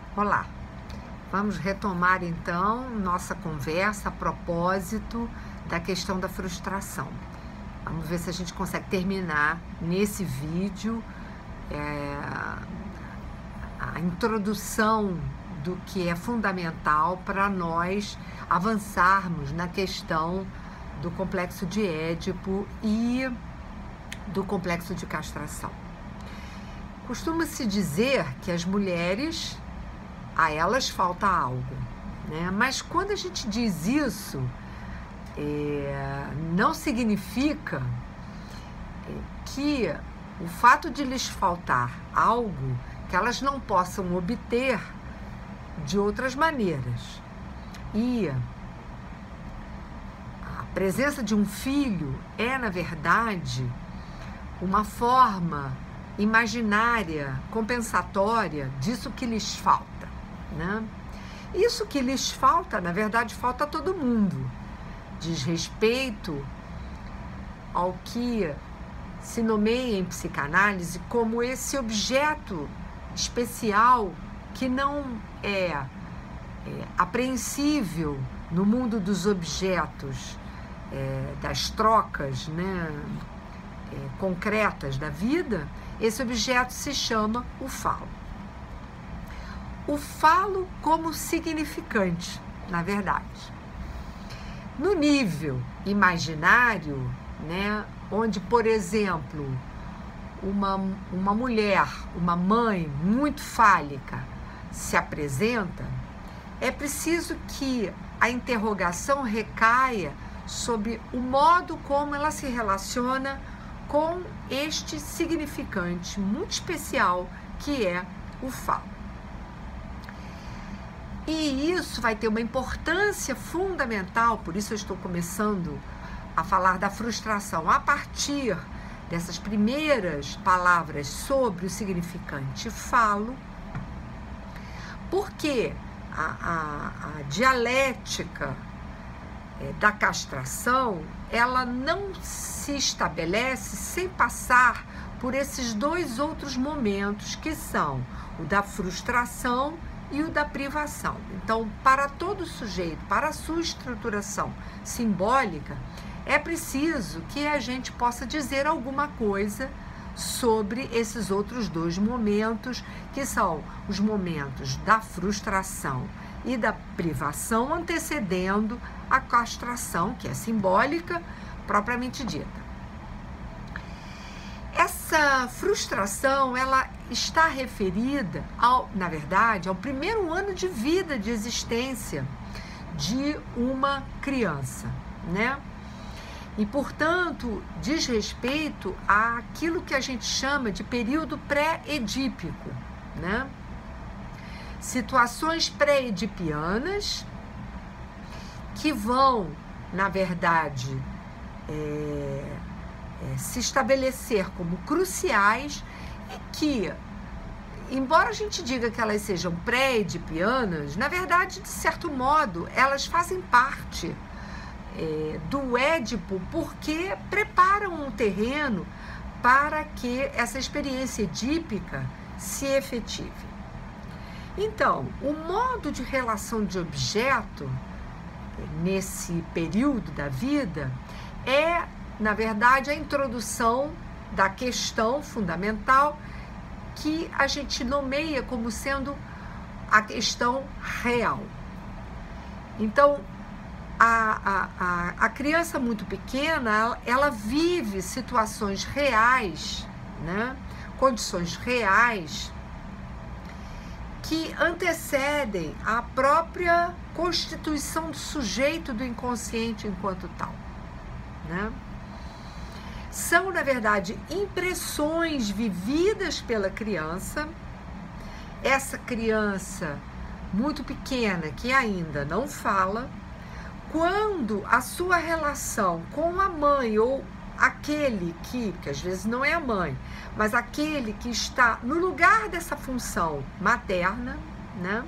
Olá, vamos retomar então nossa conversa a propósito da questão da frustração. Vamos ver se a gente consegue terminar nesse vídeo a introdução do que é fundamental para nós avançarmos na questão do complexo de Édipo e do complexo de castração. Costuma-se dizer que as mulheres, a elas falta algo, né? Mas quando a gente diz isso, não significa que o fato de lhes faltar algo que elas não possam obter de outras maneiras. E a presença de um filho é, na verdade, uma forma imaginária, compensatória disso que lhes falta, né? Isso que lhes falta, na verdade, falta a todo mundo. Diz respeito ao que se nomeia em psicanálise como esse objeto especial que não é apreensível no mundo dos objetos, das trocas, né, concretas da vida. Esse objeto se chama o falo. O falo como significante, na verdade. No nível imaginário, né, onde, por exemplo, uma mulher, uma mãe muito fálica se apresenta, é preciso que a interrogação recaia sobre o modo como ela se relaciona com este significante muito especial que é o falo. E isso vai ter uma importância fundamental, por isso eu estou começando a falar da frustração a partir dessas primeiras palavras sobre o significante falo, porque a dialética da castração, ela não se estabelece sem passar por esses dois outros momentos, que são o da frustração e o da privação. Então, para todo sujeito, para a sua estruturação simbólica, é preciso que a gente possa dizer alguma coisa sobre esses outros dois momentos, que são os momentos da frustração e da privação, antecedendo a castração, que é simbólica, propriamente dita. Essa frustração, ela está referida, na verdade, ao primeiro ano de vida, de existência de uma criança, né? E, portanto, diz respeito àquilo que a gente chama de período pré-edípico, né? Situações pré-edipianas que vão, na verdade, se estabelecer como cruciais e que, embora a gente diga que elas sejam pré-edipianas, na verdade, de certo modo, elas fazem parte do Édipo, porque preparam um terreno para que essa experiência edípica se efetive. Então, o modo de relação de objeto nesse período da vida é, na verdade, a introdução da questão fundamental que a gente nomeia como sendo a questão real. Então, a criança muito pequena, ela vive situações reais, né? Condições reais que antecedem a própria constituição do sujeito do inconsciente enquanto tal, né? São, na verdade, impressões vividas pela criança. Essa criança muito pequena, que ainda não fala, quando a sua relação com a mãe ou aquele que às vezes não é a mãe, mas aquele que está no lugar dessa função materna, né,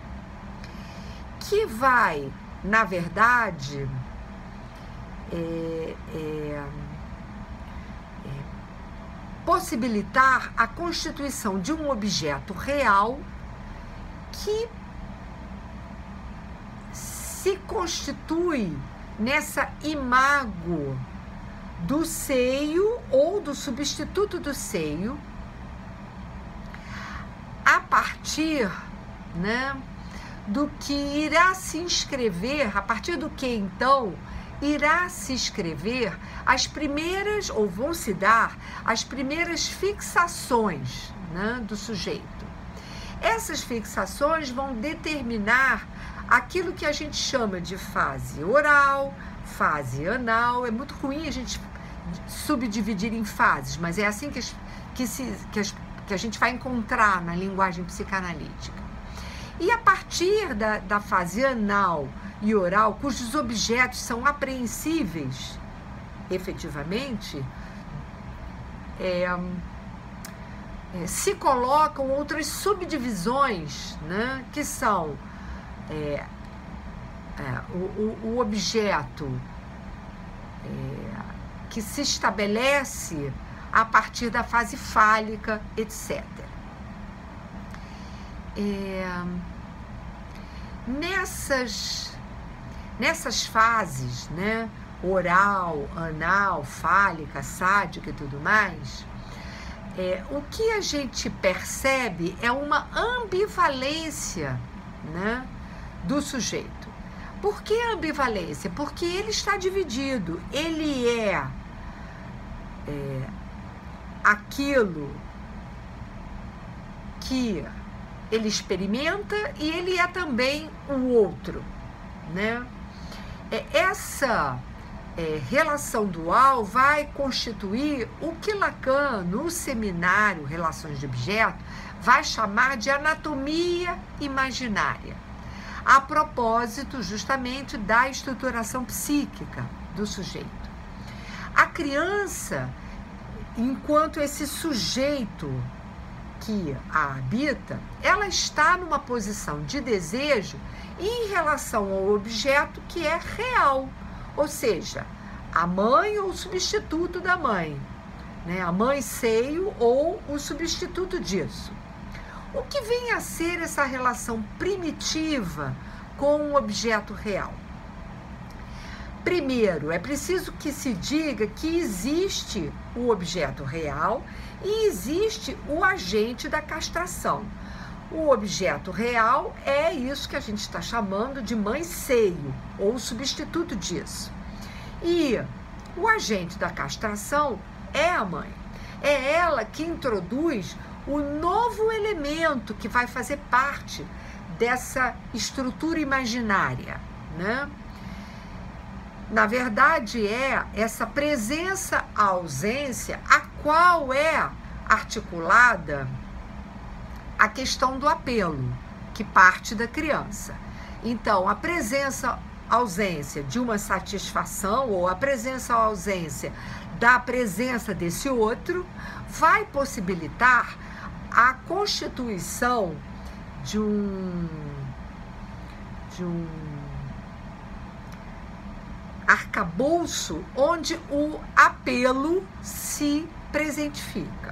que vai, na verdade, possibilitar a constituição de um objeto real que se constitui nessa imago do seio ou do substituto do seio, a partir, né, do que irá se inscrever, a partir do que então irá se escrever as primeiras, ou vão se dar, as primeiras fixações, né, do sujeito. Essas fixações vão determinar aquilo que a gente chama de fase oral, fase anal. É muito ruim a gente subdividir em fases, mas é assim que a gente vai encontrar na linguagem psicanalítica. E a partir da fase anal e oral, cujos objetos são apreensíveis, efetivamente, se colocam outras subdivisões, né, que são o objeto que se estabelece a partir da fase fálica, etc. Nessas fases, né, oral, anal, fálica, sádica e tudo mais, o que a gente percebe é uma ambivalência, né, do sujeito. Por que ambivalência? Porque ele está dividido. Ele é aquilo que ele experimenta e ele é também o outro, né? Essa relação dual vai constituir o que Lacan, no seminário Relações de Objeto, vai chamar de anatomia imaginária, a propósito justamente da estruturação psíquica do sujeito. A criança, enquanto esse sujeito que a habita, ela está numa posição de desejo em relação ao objeto que é real, ou seja, a mãe ou o substituto da mãe, né? A mãe seio ou o substituto disso. O que vem a ser essa relação primitiva com o objeto real? Primeiro, é preciso que se diga que existe o objeto real e existe o agente da castração. O objeto real é isso que a gente está chamando de mãe-seio, ou substituto disso. E o agente da castração é a mãe. É ela que introduz o novo elemento que vai fazer parte dessa estrutura imaginária, né? Na verdade, é essa presença-ausência a qual é articulada a questão do apelo, que parte da criança. Então, a presença-ausência de uma satisfação ou a presença-ausência da presença desse outro vai possibilitar a constituição de um arcabouço onde o apelo se presentifica.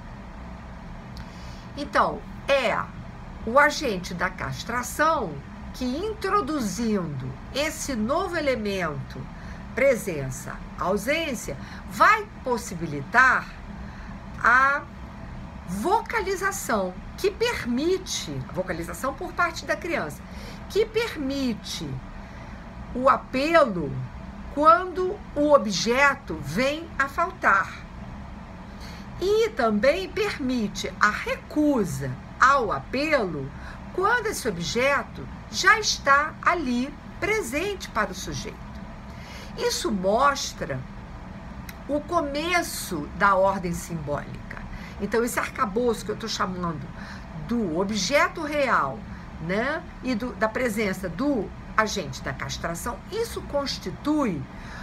Então, é o agente da castração que, introduzindo esse novo elemento, presença, ausência, vai possibilitar a vocalização, que permite, a vocalização por parte da criança, que permite o apelo quando o objeto vem a faltar. E também permite a recusa ao apelo quando esse objeto já está ali presente para o sujeito. Isso mostra o começo da ordem simbólica. Então, esse arcabouço que eu estou chamando do objeto real, né, e da presença do agente da castração, isso constitui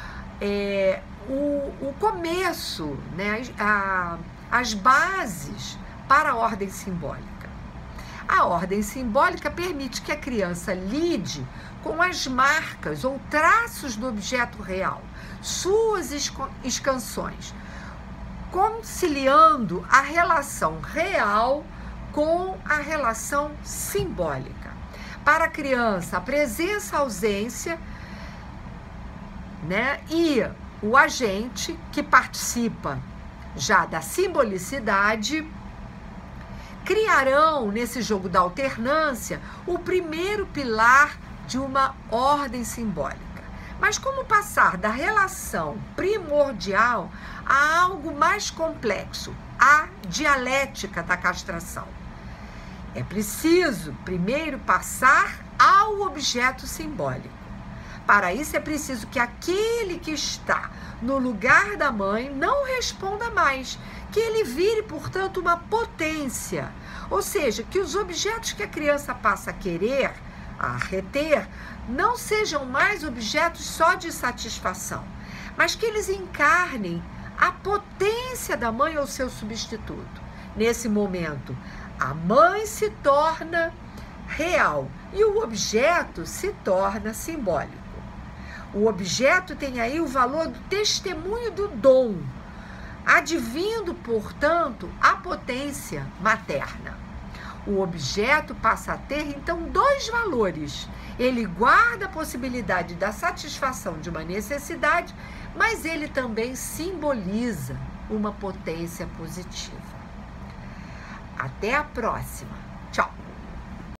o começo, né, as bases para a ordem simbólica. A ordem simbólica permite que a criança lide com as marcas ou traços do objeto real, suas escansões, conciliando a relação real com a relação simbólica. Para a criança, a presença, a ausência, né, e o agente que participa já da simbolicidade criarão, nesse jogo da alternância, o primeiro pilar de uma ordem simbólica. Mas como passar da relação primordial a algo mais complexo, a dialética da castração? É preciso primeiro passar ao objeto simbólico. Para isso é preciso que aquele que está no lugar da mãe não responda mais, que ele vire, portanto, uma potência. Ou seja, que os objetos que a criança passa a querer, a reter, não sejam mais objetos só de satisfação, mas que eles encarnem a potência da mãe ou seu substituto. Nesse momento, a mãe se torna real e o objeto se torna simbólico. O objeto tem aí o valor do testemunho do dom, advindo, portanto, a potência materna. O objeto passa a ter, então, dois valores. Ele guarda a possibilidade da satisfação de uma necessidade, mas ele também simboliza uma potência positiva. Até a próxima. Tchau!